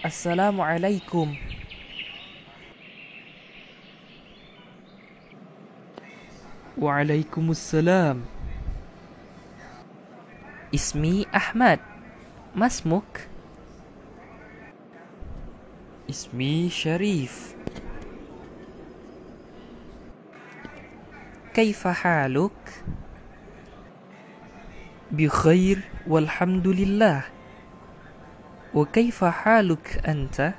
Assalamualaikum. Waalaikumsalam. Ismi Ahmad. Masmuk? Ismi Syarif. Kaifa haluk? Bikhair walhamdulillah. Wa kaifa haluk anta?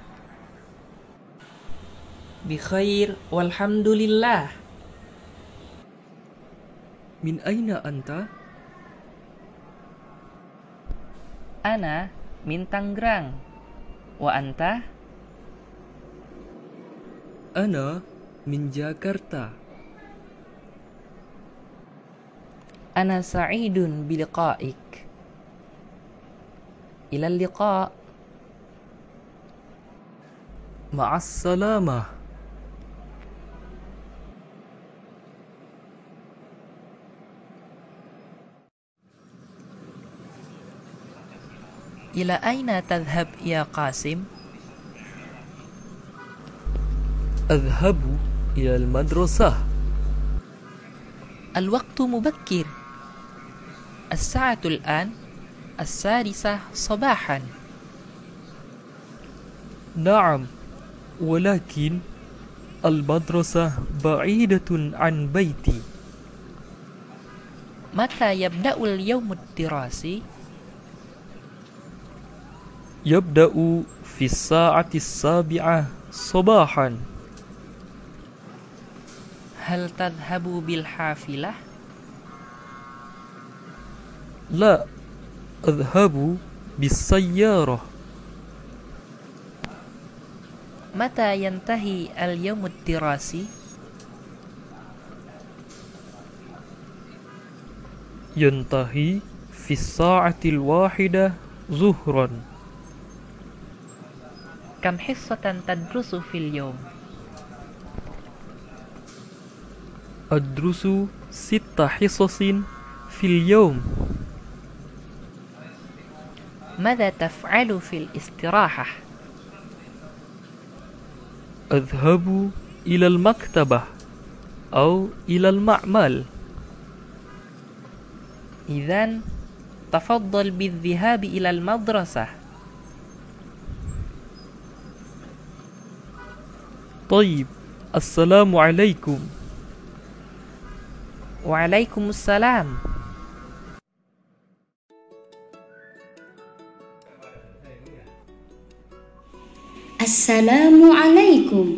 Bikhair walhamdulillah. Min aina anta? Ana min Tangerang. Wa anta? Ana min Jakarta. Ana sa'idun biliqa'ik. Ila liqa'. Ma'as salamah. Ila aina tadhhab ya Qasim? Adhhabu ila al-madrasah. الوقت مبكر. الساعة الآن 6:00 صباحا. نعم، ولكن المدرسة بعيدة عن بيتي. متى يبدأ اليوم الدراسي؟ يبدأ في الساعة 7:00 صباحا. هل تذهب بالحافلة؟ لا، أذهب بالسيارة. متى ينتهي اليوم الدراسي؟ ينتهي في الساعة 1:00 ظهرا. كم حصة تدرس في اليوم؟ أدرس 6 حصص في اليوم. ماذا تفعل في الاستراحة؟ أذهب إلى المكتبة أو إلى المعمل. إذن تفضل بالذهاب إلى المدرسة. طيب، السلام عليكم. وعليكم السلام. السلام عليكم.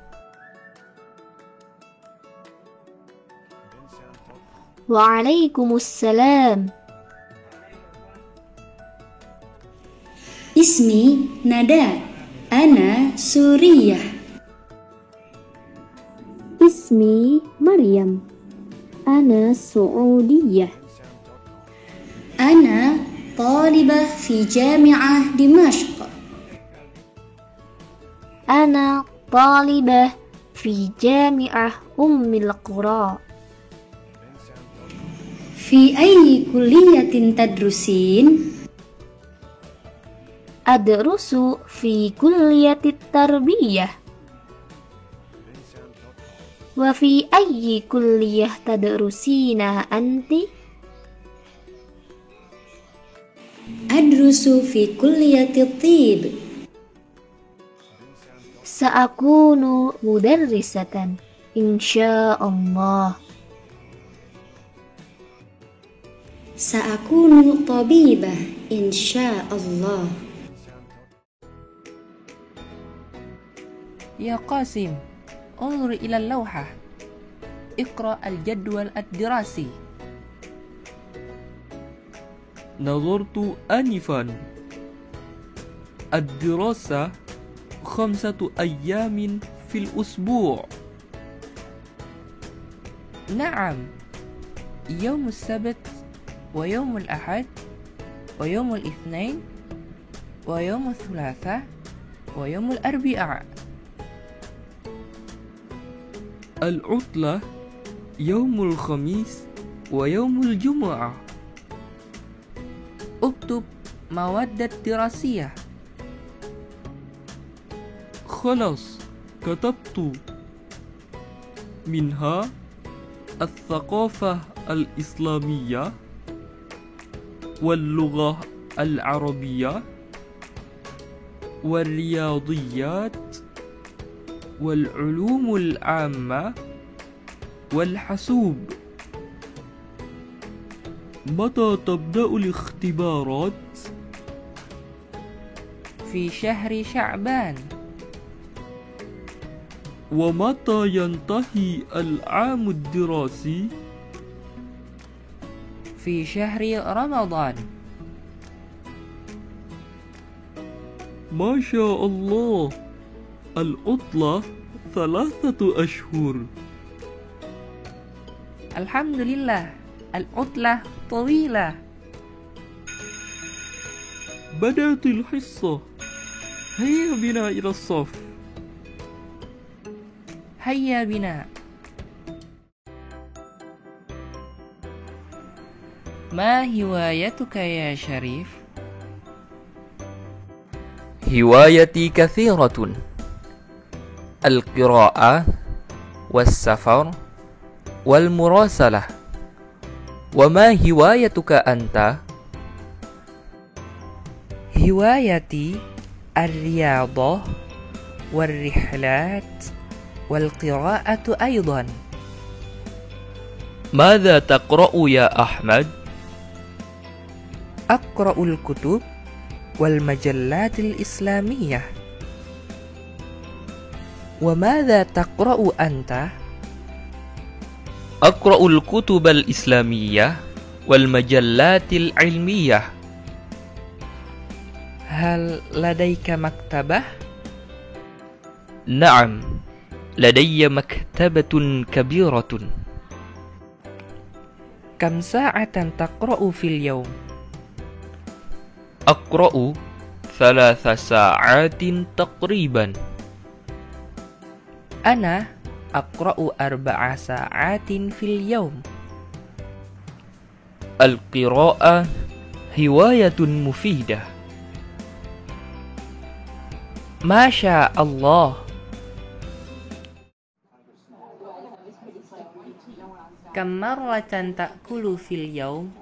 وعليكم السلام. اسمي ندى. أنا سورية. اسمي مريم. أنا سعودية. أنا طالبة في جامعة دمشق. أنا طالبة في جامعة أم القرى. في أي كلية تدرسين؟ أدرس في كلية التربية. وفي أي كلية تدرسين أنت؟ أدرس في كلية الطب. سأكون مدرسة إن شاء الله. سأكون طبيبة إن شاء الله. يا قاسم، انظر إلى اللوحة. اقرأ الجدول الدراسي. نظرت آنفا. الدراسة 5 أيام في الأسبوع. نعم، يوم السبت ويوم الأحد ويوم الاثنين ويوم الثلاثاء ويوم الأربعاء. العطلة يوم الخميس ويوم الجمعة. اكتب مواد الدراسية. خلاص كتبت منها الثقافة الإسلامية واللغة العربية والرياضيات والعلوم العامة والحاسوب. متى تبدأ الاختبارات؟ في شهر شعبان. ومتى ينتهي العام الدراسي؟ في شهر رمضان. ما شاء الله، العطلة 3 أشهر. الحمد لله، العطلة طويلة. بدأت الحصة، هيا بنا إلى الصف. هيا بنا. ما هوايتك يا شريف؟ هوايتي كثيرة: القراءة والسفر والمراسلة. وما هوايتك أنت؟ هوايتي الرياضة والرحلات والقراءة أيضا. ماذا تقرأ يا أحمد؟ أقرأ الكتب والمجلات الإسلامية. وماذا تقرأ أنت؟ أقرأ الكتب الإسلامية والمجلات العلمية. هل لديك مكتبة؟ نعم، لدي مكتبة كبيرة. كم ساعة تقرأ في اليوم؟ أقرأ 3 ساعات تقريبا. أنا أقرأ 4 ساعات في اليوم. القراءة هواية مفيدة. ما شاء الله. كم مرة تأكل في اليوم؟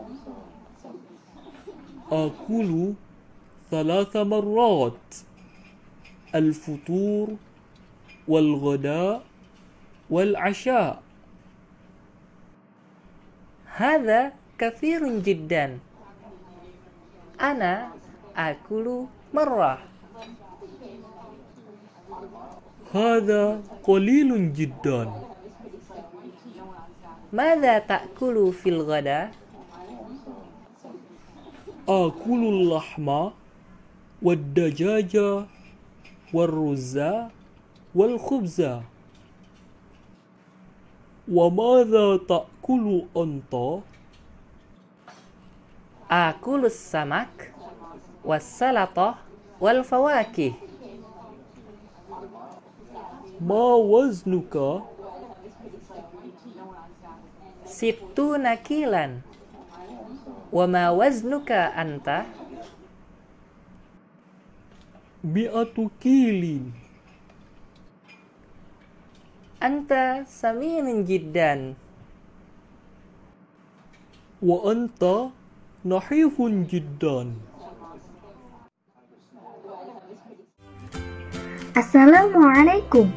آكل 3 مرات: الفطور والغداء والعشاء. هذا كثير جدا. أنا آكل مرة. هذا قليل جدا. ماذا تأكل في الغداء؟ آكل اللحم والدجاج والرز والخبز. وماذا تأكل أنت؟ آكل السمك والسلطة والفواكه. ما وزنك؟ 60 كيلا. وما وزنك أنت؟ 100 كيل. أنت سمين جدا. وأنت نحيف جدا. Assalamualaikum.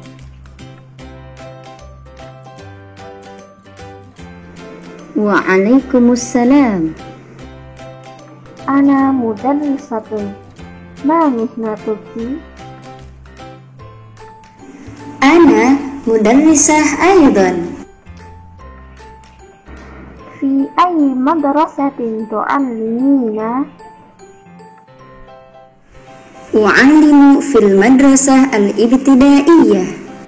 Waalaikumsalam. Ana mudarrisatun. Ma mihnatuki? Ana mudarrisah aydan. Fi ayyi madrasatin tu'allimina? U'allimu fil madrasah al-ibtidaiyah.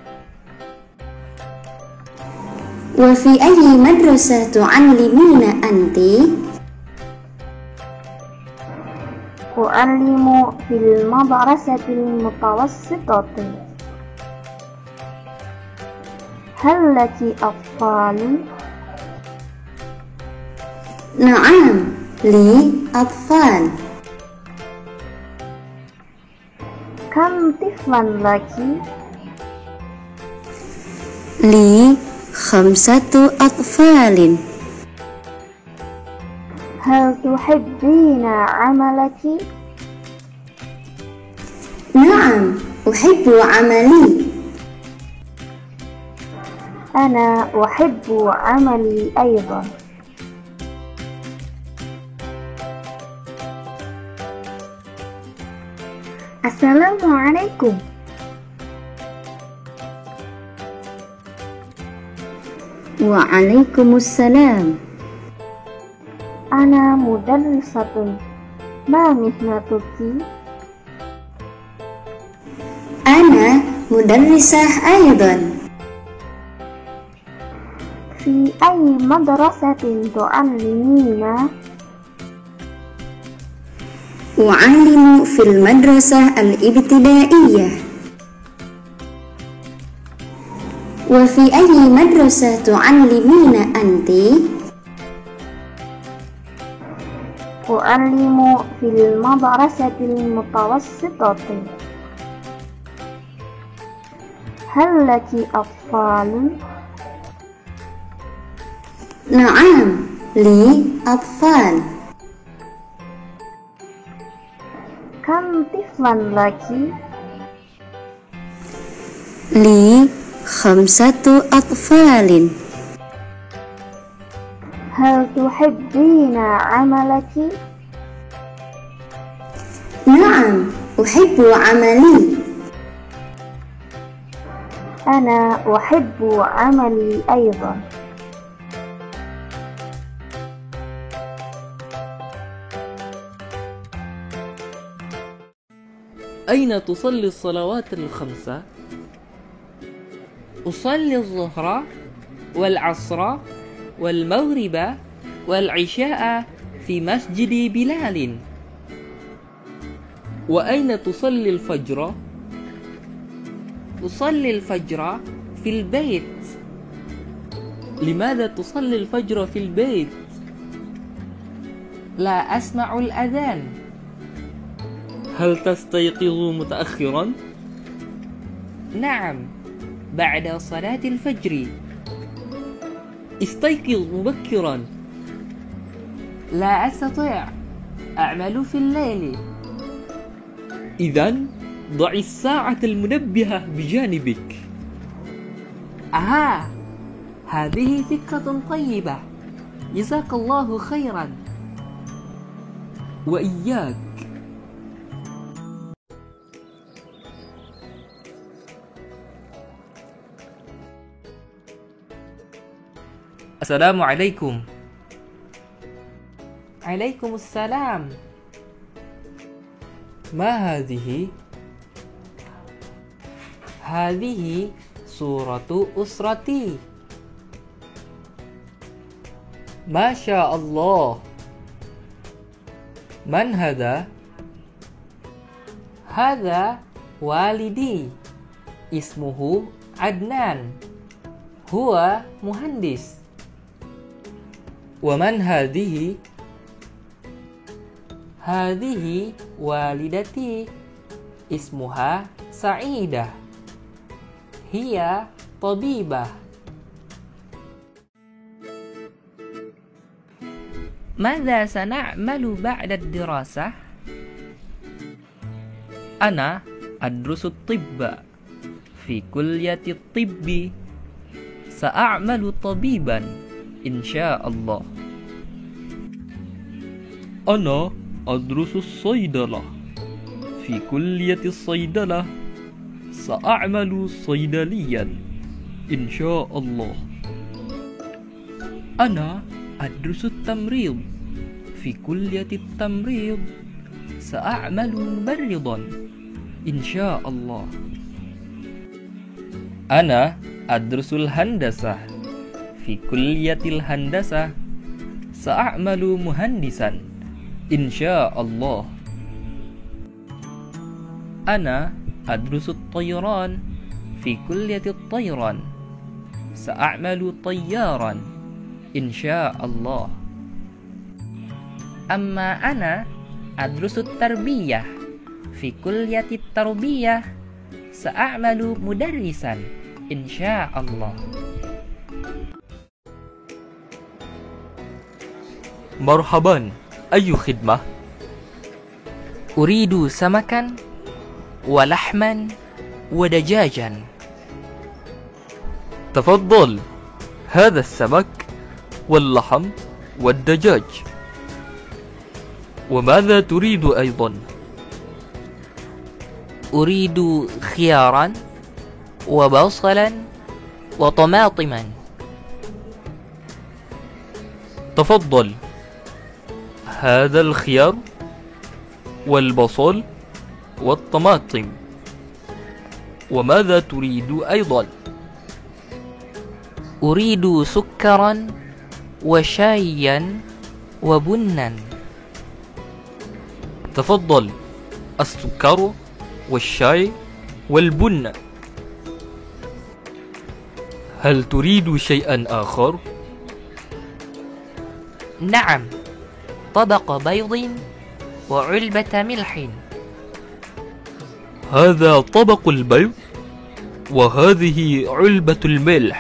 Wa fi ayyi madrasah tu'allimina anti? U'allimu fil madrasatil mutawassitati. Hal laki atfal? Na'am, li atfal. كم طفلا لك؟ لي 5 أطفال. هل تحبين عملك؟ نعم، أحب عملي. أنا أحب عملي أيضا. Assalamualaikum. Waalaikumsalam. أنا مدرسة. ما مهنتك؟ أنا مدرسة أيضا. في أي مدرسة تعلمين؟ أعلم في المدرسة الابتدائية. وفي أي مدرسة تعلمين أنت؟ أعلم في المدرسة المتوسطة. هل لك أطفال؟ نعم، لي أطفال. كم طفلا لك؟ لي 5 أطفال. هل تحبين عملك؟ نعم، أحب عملي. أنا أحب عملي أيضا. أين تصلي الصلوات الخمسة؟ أصلي الظهر والعصر والمغرب والعشاء في مسجد بلال. وأين تصلي الفجر؟ أصلي الفجر في البيت. لماذا تصلي الفجر في البيت؟ لا أسمع الأذان. هل تستيقظ متأخرا؟ نعم، بعد صلاة الفجر. استيقظ مبكرا. لا أستطيع، أعمل في الليل. إذن ضع الساعة المنبهة بجانبك. أها، هذه فكرة طيبة. جزاك الله خيرا. وإياك. Assalamualaikum. عليكم السلام. ما هذه؟ هذه صورة أسرتي. ما شاء الله. من هذا؟ هذا والدي، اسمه عدنان، هو مهندس. ومن هذه؟ هذه والدتي، اسمها سعيدة، هي طبيبة. ماذا سنعمل بعد الدراسة؟ أنا أدرس الطب في كلية الطب. سأعمل طبيبا إن شاء الله. أنا أدرس الصيدلة في كلية الصيدلة. سأعمل صيدليا إن شاء الله. أنا أدرس التمريض في كلية التمريض. سأعمل ممرضا إن شاء الله. أنا أدرس الهندسة في كلية الهندسة. سأعمل مهندسا إن شاء الله. أنا أدرس الطيران في كلية الطيران. سأعمل طيارا إن شاء الله. أما أنا أدرس التربية في كلية التربية سأعمل مدرسا إن شاء الله. مرحبا، أي خدمة؟ أريد سمكا ولحما ودجاجا. تفضل، هذا السمك واللحم والدجاج. وماذا تريد أيضا؟ أريد خيارا وبصلا وطماطما. تفضل، هذا الخيار والبصل والطماطم. وماذا تريد أيضا؟ أريد سكرا وشايا وبنا. تفضل، السكر والشاي والبن. هل تريد شيئا آخر؟ نعم، طبق بيض وعلبة ملح. هذا طبق البيض وهذه علبة الملح.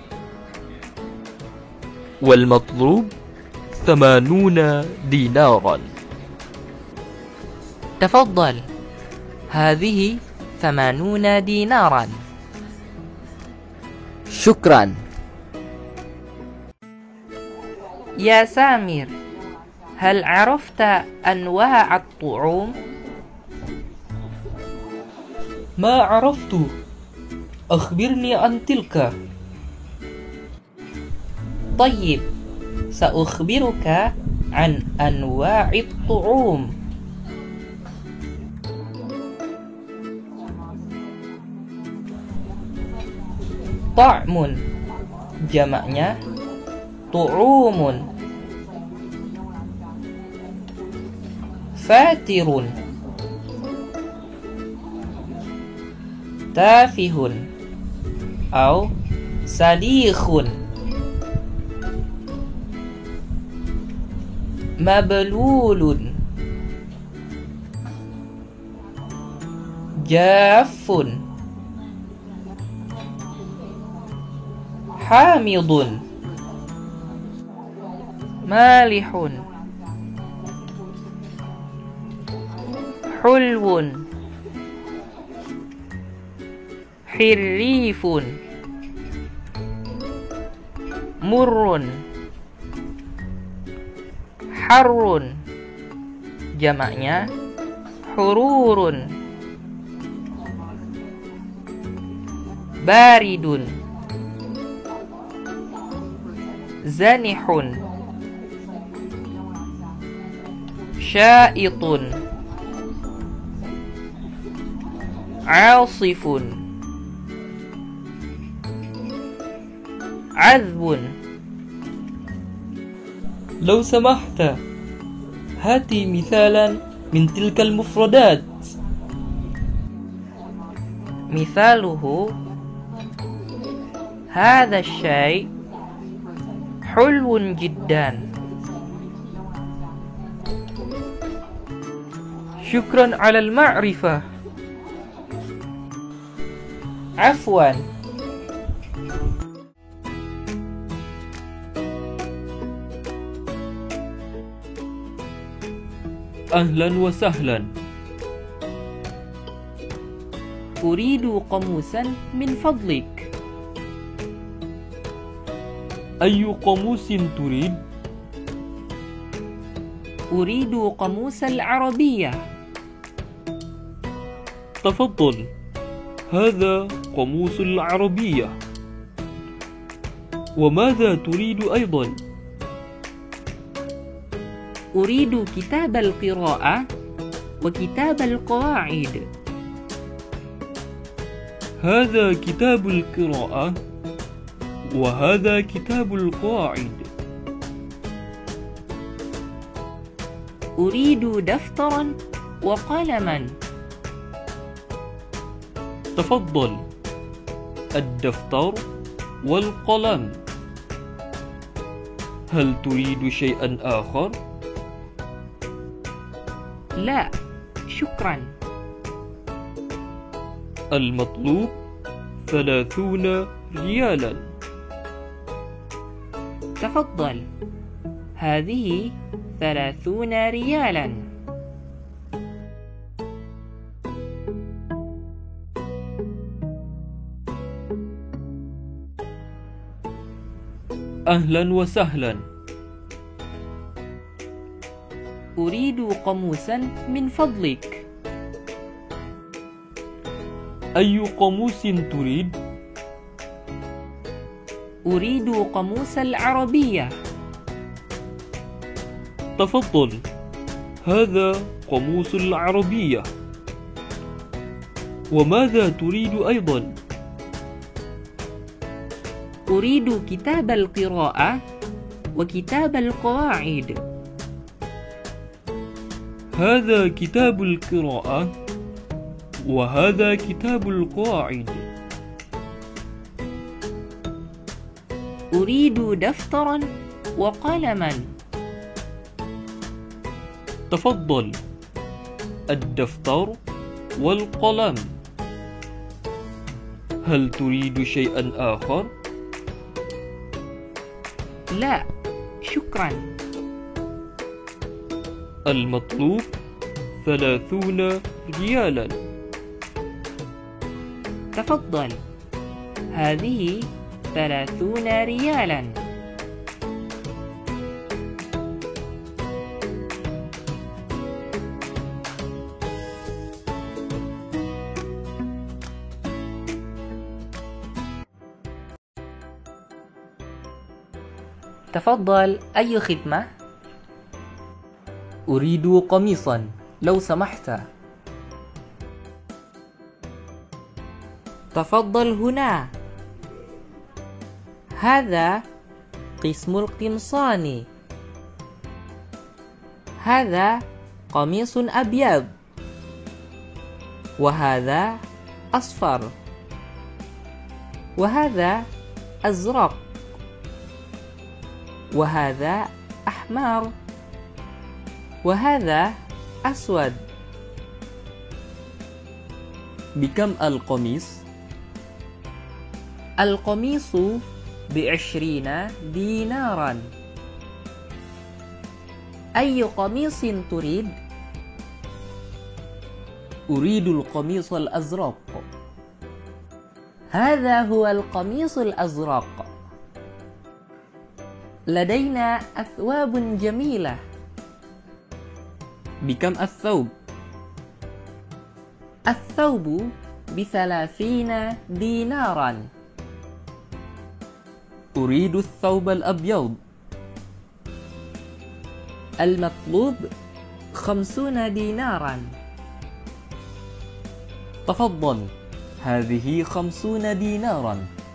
والمطلوب 80 دينارا. تفضل، هذه 80 دينارا. شكرا. يا سامر، هل عرفت أنواع الطعوم؟ ما عرفت، أخبرني عن تلك. طيب، سأخبرك عن أنواع الطعوم. طعم جمعnya طعوم. فاتر تافه أو صديق. مبلول جاف حامض مالح حلو حريف مر حر jamaknya hururun. Baridun zanihun syaitun عاصف عذب. لو سمحت، هاتي مثالا من تلك المفردات. مثاله هذا الشاي حلو جدا. شكرا على المعرفة. عفوا. أهلا وسهلا. أريد قاموسا من فضلك. أي قاموس تريد؟ أريد قاموس العربية. تفضل، هذا قاموس العربية. وماذا تريد أيضا؟ أريد كتاب القراءة وكتاب القواعد. هذا كتاب القراءة وهذا كتاب القواعد. أريد دفترا وقلما. تفضل، الدفتر والقلم. هل تريد شيئا آخر؟ لا، شكرا. المطلوب 30 ريالا. تفضل، هذه 30 ريالا. أهلا وسهلا. أريد قاموسا من فضلك. أي قاموس تريد؟ أريد قاموس العربية. تفضل، هذا قاموس العربية. وماذا تريد أيضا؟ أريد كتاب القراءة وكتاب القواعد. هذا كتاب القراءة وهذا كتاب القواعد. أريد دفترا وقلما. تفضل، الدفتر والقلم. هل تريد شيئا آخر؟ لا، شكرا. المطلوب 30 ريالا. تفضل، هذه 30 ريالا. تفضل، أي خدمة؟ أريد قميصا لو سمحت. تفضل هنا. هذا قسم القمصان. هذا قميص أبيض، وهذا أصفر، وهذا أزرق، وهذا أحمر، وهذا أسود. بكم القميص؟ القميص ب20 دينارا. أي قميص تريد؟ أريد القميص الأزرق. هذا هو القميص الأزرق. لدينا أثواب جميلة. بكم الثوب؟ الثوب ب30 دينارا. أريد الثوب الأبيض. المطلوب 50 دينارا. تفضل، هذه 50 دينارا.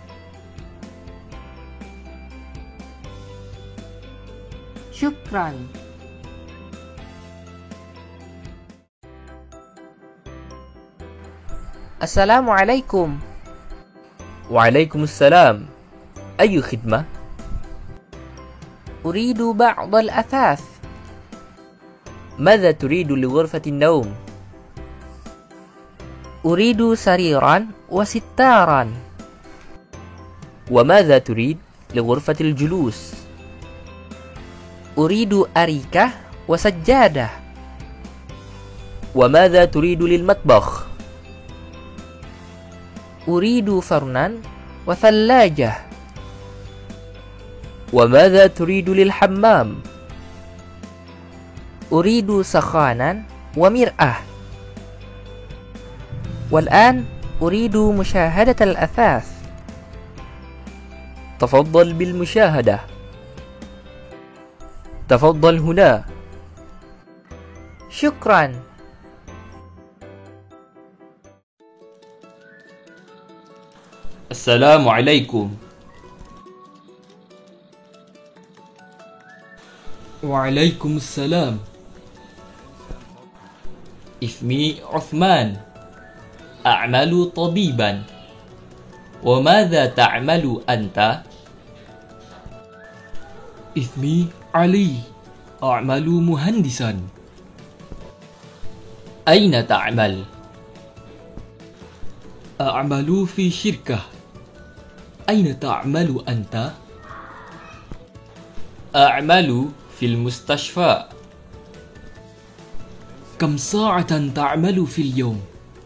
شكرا. السلام عليكم. وعليكم السلام. أي خدمة؟ أريد بعض الأثاث. ماذا تريد لغرفة النوم؟ أريد سريرا وستارا. وماذا تريد لغرفة الجلوس؟ أريد أريكة وسجادة. وماذا تريد للمطبخ؟ أريد فرنا وثلاجة. وماذا تريد للحمام؟ أريد سخانا ومرآة. والآن أريد مشاهدة الأثاث. تفضل بالمشاهدة. تفضل هنا. شكرا. السلام عليكم. وعليكم السلام. اسمي عثمان، أعمل طبيبا. وماذا تعمل أنت؟ اسمي علي، أعمل مهندسا. أين تعمل؟ أعمل في شركة. أين تعمل أنت؟ أعمل في المستشفى. كم ساعة تعمل في اليوم؟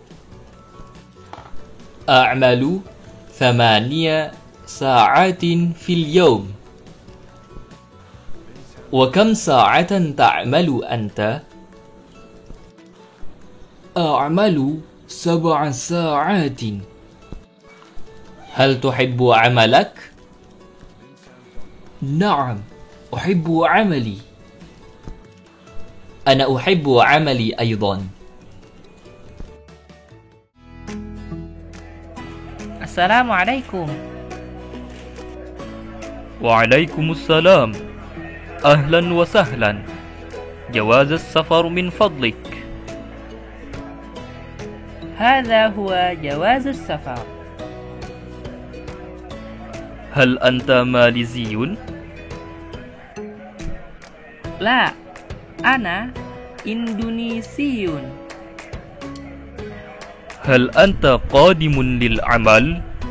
أعمل 8 ساعات في اليوم. وكم ساعة تعمل أنت؟ أعمل 7 ساعات. هل تحب عملك؟ نعم، أحب عملي. أنا أحب عملي أيضا. السلام عليكم. وعليكم السلام. أهلا وسهلا. جواز السفر من فضلك. هذا هو جواز السفر. هل أنت ماليزي؟ لا، أنا إندونيسي. هل أنت قادم للعمل؟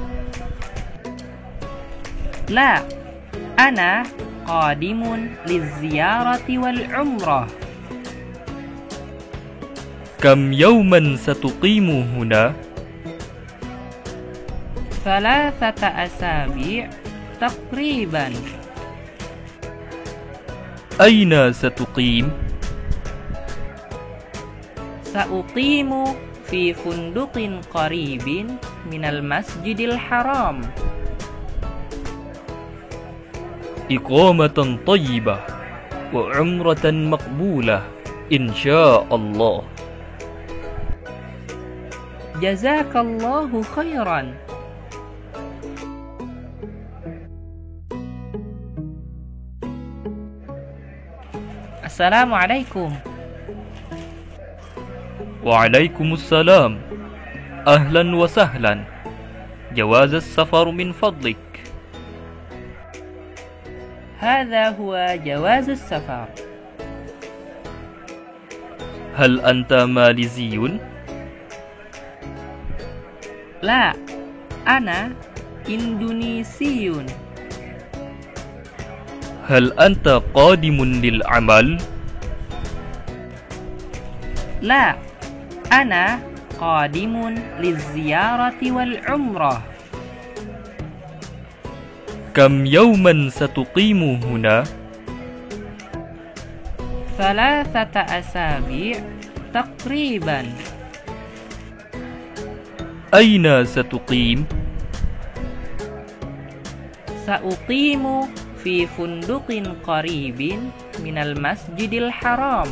لا، أنا قادم للزيارة والعمرة. كم يوما ستقيم هنا؟ 3 أسابيع تقريبا. أين ستقيم؟ سأقيم في فندق قريب من المسجد الحرام. إقامة طيبة وعمرة مقبولة إن شاء الله. جزاك الله خيرا. السلام عليكم. وعليكم السلام. أهلا وسهلا. جواز السفر من فضلك. هذا هو جواز السفر. هل أنت ماليزي؟ لا، أنا إندونيسي. هل أنت قادم للعمل؟ لا، أنا قادم للزيارة والعمرة. كم يوما ستقيم هنا؟ 3 أسابيع تقريبا. أين ستقيم؟ سأقيم في فندق قريب من المسجد الحرام.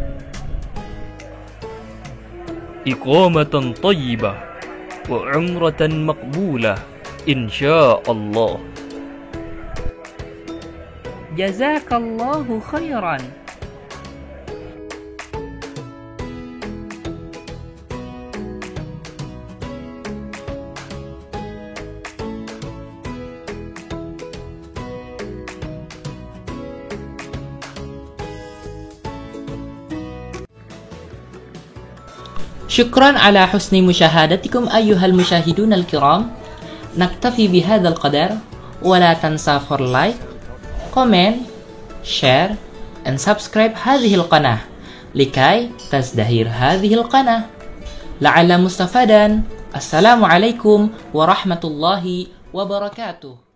إقامة طيبة وعمرة مقبولة إن شاء الله. جزاك الله خيرا. شكرا على حسن مشاهدتكم أيها المشاهدون الكرام. نكتفي بهذا القدر، ولا تنسى for like, comment, share, and subscribe هذه القناة لكي تزدهر هذه القناة. لعل مستفادا. السلام عليكم ورحمة الله وبركاته.